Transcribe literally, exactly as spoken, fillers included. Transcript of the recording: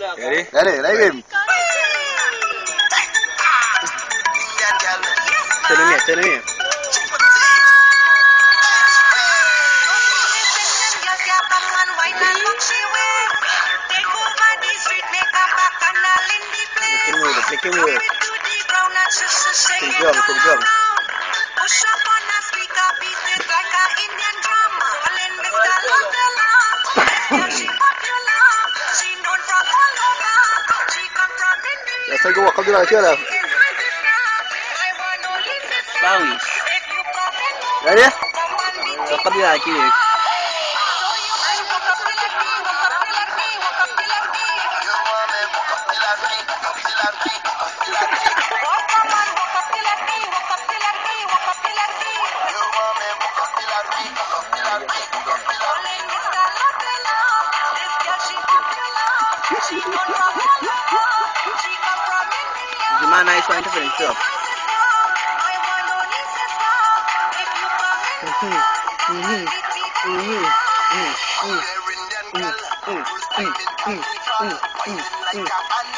Ready? Ready, ready game. Turn him here, turn him here. Flicking move, flicking move. To the drum, to the drum. Push up on a speaker, beat it like a Indian drum. Calling Mister Lovelela. She popular, she known from all over. She come from India. Let's go walk up the right here. Bowie. Ready? Walk up the right here. The man nice one to finish up. Mhm. Mhm. Mhm. Mhm. Mhm. Mhm. Mhm. Mhm. Mhm.